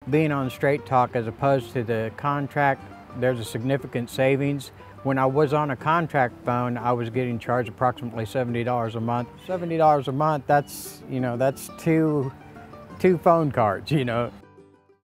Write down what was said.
being on Straight Talk as opposed to the contract, there's a significant savings. When I was on a contract phone, I was getting charged approximately $70 a month. $70 a month, that's, that's two phone cards,